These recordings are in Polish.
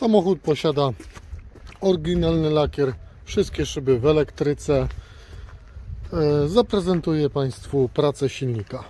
Samochód posiada oryginalny lakier, wszystkie szyby w elektryce. Zaprezentuję Państwu pracę silnika.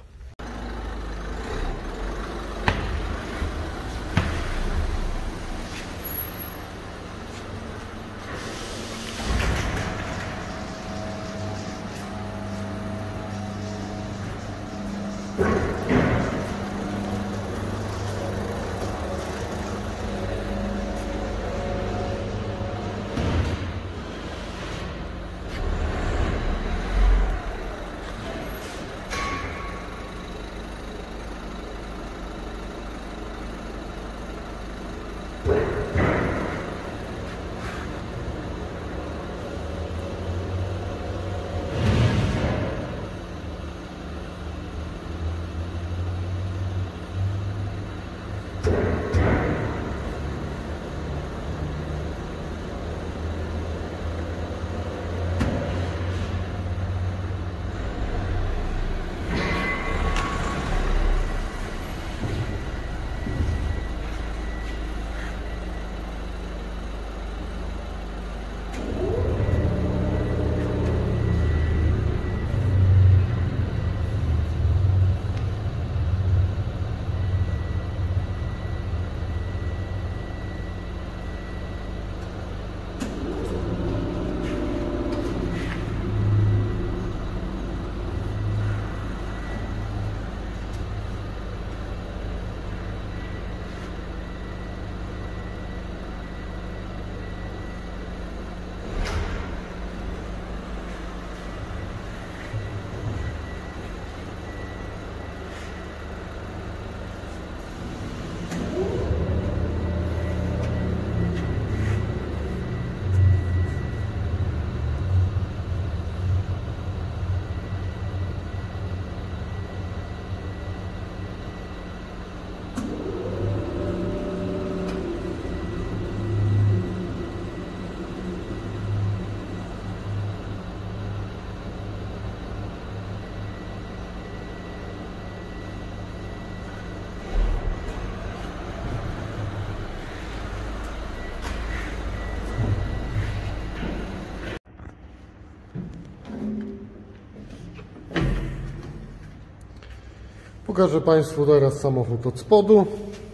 Pokażę Państwu teraz samochód od spodu.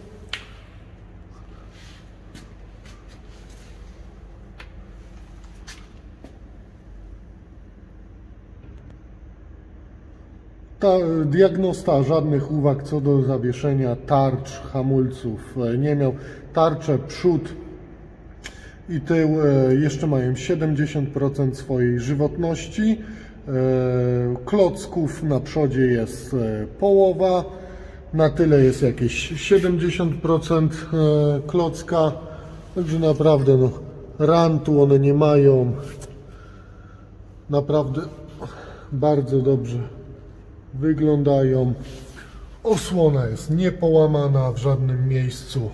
Diagnosta żadnych uwag co do zawieszenia tarcz, hamulców nie miał. Tarcze, przód i tył jeszcze mają 70% swojej żywotności. Klocków na przodzie jest połowa, na tyle jest jakieś 70% klocka, także naprawdę no, rantu one nie mają, naprawdę bardzo dobrze wyglądają. Osłona jest niepołamana w żadnym miejscu.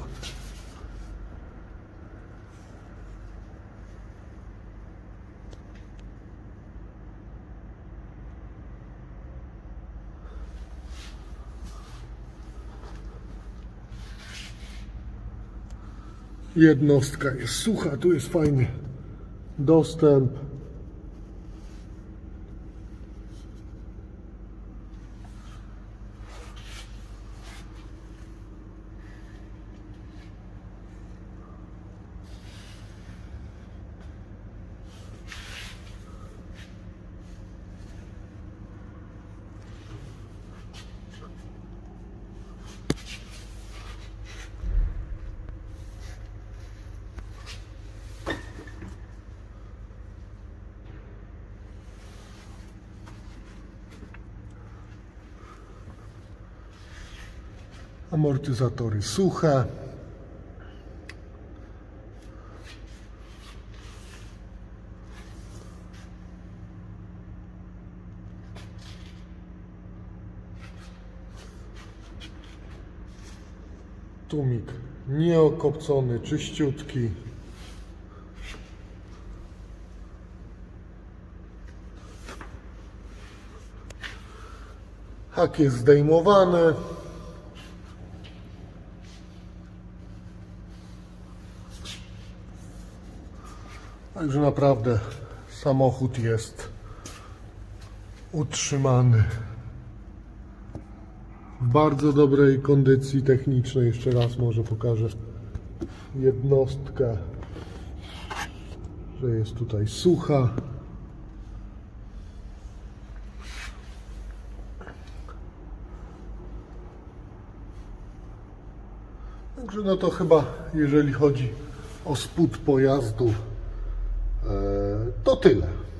Jednostka jest sucha, tu jest fajny dostęp. Amortyzatory suche. Tłumik nieokopcony, czyściutki. Hak jest zdejmowany. Także naprawdę samochód jest utrzymany w bardzo dobrej kondycji technicznej. Jeszcze raz może pokażę jednostkę, że jest tutaj sucha. Także no to chyba, jeżeli chodzi o spód pojazdu, to tyle.